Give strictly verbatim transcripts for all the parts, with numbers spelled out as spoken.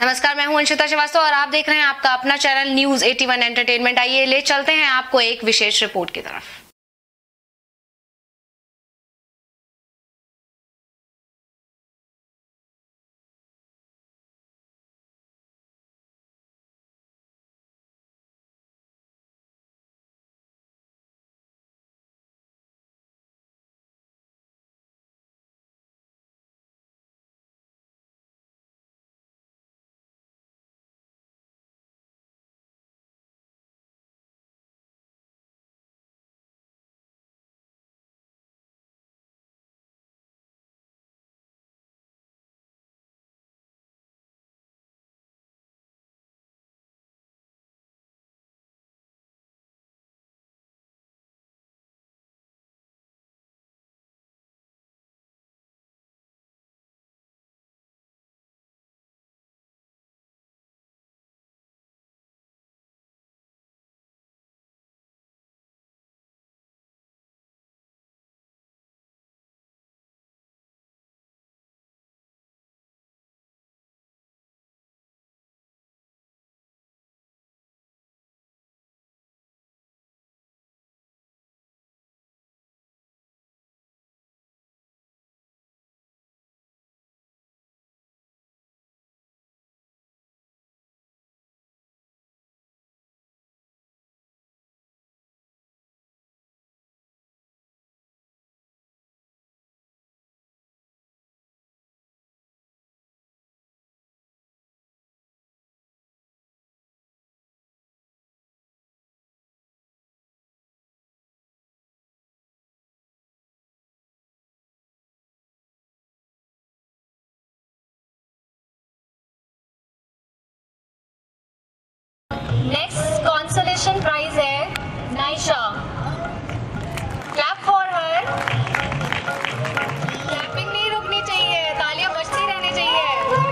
नमस्कार, मैं हूं अंशिता श्रीवास्तव और आप देख रहे हैं आपका अपना चैनल न्यूज इक्यासी एंटरटेनमेंट। आइए ले चलते हैं आपको एक विशेष रिपोर्ट की तरफ। नेक्स्ट कॉन्सोलेशन प्राइज है Naisha. Clap for her. Clapping नहीं रुकनी चाहिए, तालियां बजती रहनी चाहिए।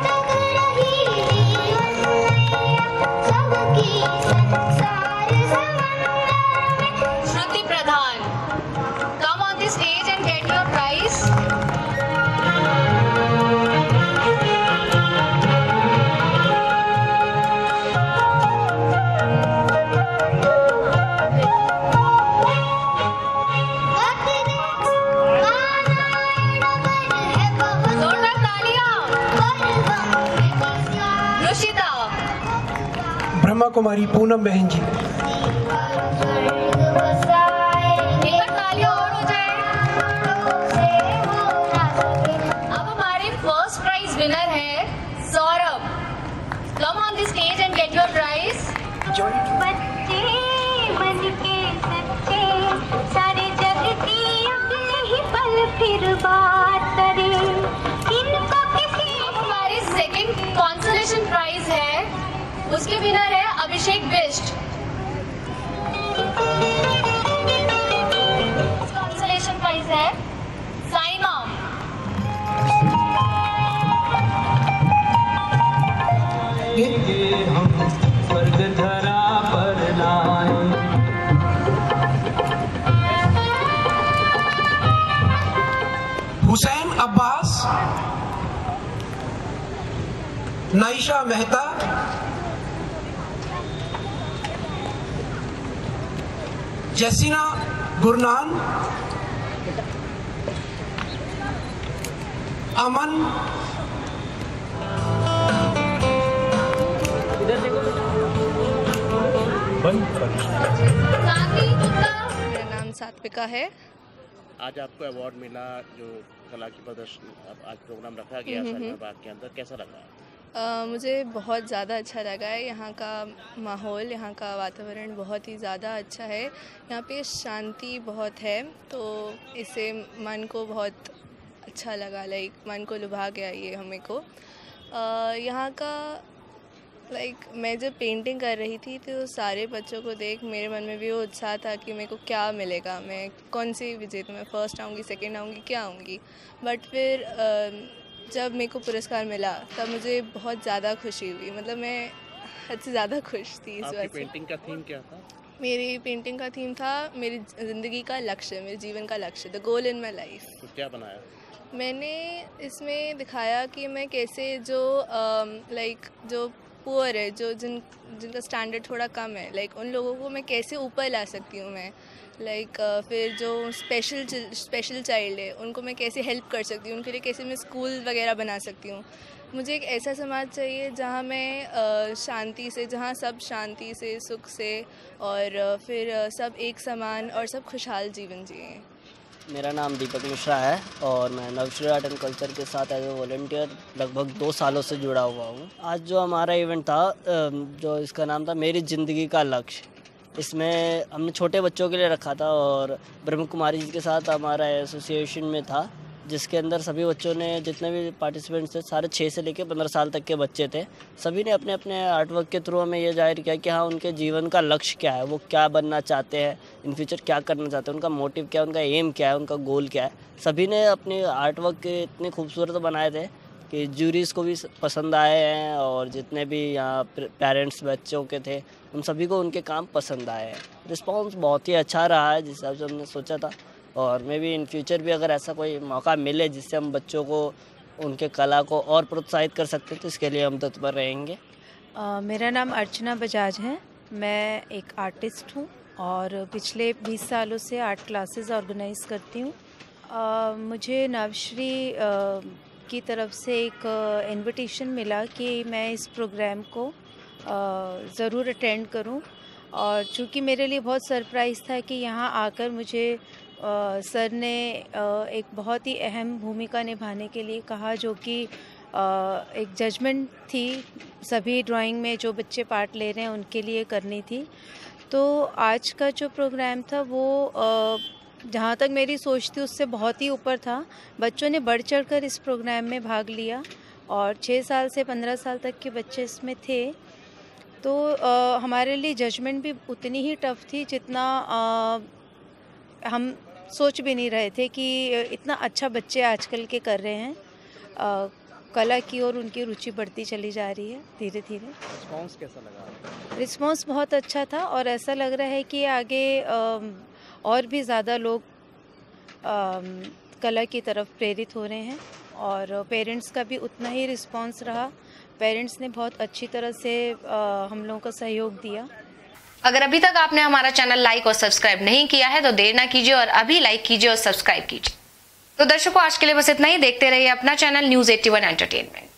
Shruti Pradhan, come on the stage and get your prize. Brahma Kumari Poonam बहन जी। तालियां और हो जाए। अब हमारे फर्स्ट प्राइज विनर है Saurabh. Come on the stage and get your prize. बच्चे मन के सच्चे, सारे जग की अपने ही पल फिर बात करे। इनको किसी हमारी सेकंड कॉन्सोलेशन प्राइज है, उसके विनर है अभिषेक बिष्ट। कॉन्सोलेशन प्राइज है साइमा। हम स्वर्ग धरा पर लाए। हुसैन अब्बास, नाइशा मेहता, जैसीना गुरनान, अमन, मेरा नाम सात्विका है। आज आपको अवार्ड मिला, जो कला की प्रदर्शन आज प्रोग्राम रखा गया शालीमार बाग के अंदर, कैसा लगा? Uh, मुझे बहुत ज़्यादा अच्छा लगा है। यहाँ का माहौल, यहाँ का वातावरण बहुत ही ज़्यादा अच्छा है। यहाँ पे शांति बहुत है, तो इससे मन को बहुत अच्छा लगा। लाइक मन को लुभा गया ये हमें को। uh, यहाँ का लाइक like, मैं जब पेंटिंग कर रही थी तो सारे बच्चों को देख मेरे मन में भी वो उत्साह था कि मेरे को क्या मिलेगा, मैं कौन सी विजेता, मैं फर्स्ट आऊँगी, सेकंड आऊँगी, क्या आऊँगी। बट फिर uh, जब मेरे को पुरस्कार मिला तब मुझे बहुत ज़्यादा खुशी हुई। मतलब मैं हद से ज़्यादा खुश थी इस वजह से। पेंटिंग का थीम क्या था? मेरी पेंटिंग का थीम था मेरी ज़िंदगी का लक्ष्य, मेरे जीवन का लक्ष्य, the goal in my life. तो क्या बनाया? मैंने इसमें दिखाया कि मैं कैसे जो लाइक जो पुअर है, जो जिन जिनका स्टैंडर्ड थोड़ा कम है, लाइक उन लोगों को मैं कैसे ऊपर ला सकती हूँ मैं, लाइक like, फिर जो स्पेशल स्पेशल चाइल्ड है उनको मैं कैसे हेल्प कर सकती हूँ, उनके लिए कैसे मैं स्कूल वगैरह बना सकती हूँ। मुझे एक ऐसा समाज चाहिए जहाँ मैं शांति से, जहाँ सब शांति से, सुख से और फिर सब एक समान और सब खुशहाल जीवन जिए। मेरा नाम दीपक मिश्रा है और मैं नवश्री आर्ट एंड कल्चर के साथ एज ए वॉलंटियर लगभग दो सालों से जुड़ा हुआ हूँ। आज जो हमारा इवेंट था, जो इसका नाम था मेरी ज़िंदगी का लक्ष्य, इसमें हमने छोटे बच्चों के लिए रखा था और ब्रह्म कुमारी जी के साथ हमारा एसोसिएशन में था, जिसके अंदर सभी बच्चों ने, जितने भी पार्टिसिपेंट्स थे, सारे छः से लेकर पंद्रह साल तक के बच्चे थे। सभी ने अपने अपने आर्ट वर्क के थ्रू हमें ये जाहिर किया कि हाँ, उनके जीवन का लक्ष्य क्या है, वो क्या बनना चाहते हैं, इन फ्यूचर क्या करना चाहते हैं, उनका मोटिव क्या है, उनका एम क्या है, उनका गोल क्या है। सभी ने अपने आर्ट वर्क इतने खूबसूरत बनाए थे कि जूरीज़ को भी पसंद आए हैं और जितने भी यहाँ पेरेंट्स बच्चों के थे उन सभी को उनके काम पसंद आए हैं। रिस्पॉन्स बहुत ही अच्छा रहा है जिस हिसाब से हमने सोचा था, और मे भी इन फ्यूचर भी अगर ऐसा कोई मौका मिले जिससे हम बच्चों को उनके कला को और प्रोत्साहित कर सकते हैं तो इसके लिए हम तत्पर रहेंगे। uh, मेरा नाम अर्चना बजाज है। मैं एक आर्टिस्ट हूँ और पिछले बीस सालों से आर्ट क्लासेस ऑर्गेनाइज करती हूँ। uh, मुझे नवश्री uh, की तरफ से एक इनविटेशन uh, मिला कि मैं इस प्रोग्राम को uh, ज़रूर अटेंड करूँ, और चूँकि मेरे लिए बहुत सरप्राइज़ था कि यहाँ आकर मुझे Uh, सर ने uh, एक बहुत ही अहम भूमिका निभाने के लिए कहा, जो कि uh, एक जजमेंट थी सभी ड्राइंग में जो बच्चे पार्ट ले रहे हैं उनके लिए करनी थी। तो आज का जो प्रोग्राम था वो uh, जहाँ तक मेरी सोच थी उससे बहुत ही ऊपर था। बच्चों ने बढ़ चढ़ कर इस प्रोग्राम में भाग लिया और छः साल से पंद्रह साल तक के बच्चे इसमें थे। तो uh, हमारे लिए जजमेंट भी उतनी ही टफ थी जितना uh, हम सोच भी नहीं रहे थे कि इतना अच्छा बच्चे आजकल के कर रहे हैं। आ, कला की ओर उनकी रुचि बढ़ती चली जा रही है धीरे धीरे। रिस्पॉन्स कैसा लगा? रिस्पॉन्स बहुत अच्छा था और ऐसा लग रहा है कि आगे आ, और भी ज़्यादा लोग आ, कला की तरफ प्रेरित हो रहे हैं, और पेरेंट्स का भी उतना ही रिस्पॉन्स रहा। पेरेंट्स ने बहुत अच्छी तरह से आ, हम लोगों का सहयोग दिया। अगर अभी तक आपने हमारा चैनल लाइक और सब्सक्राइब नहीं किया है तो देर ना कीजिए और अभी लाइक कीजिए और सब्सक्राइब कीजिए। तो दर्शकों, आज के लिए बस इतना ही। देखते रहिए अपना channel news eighty one entertainment.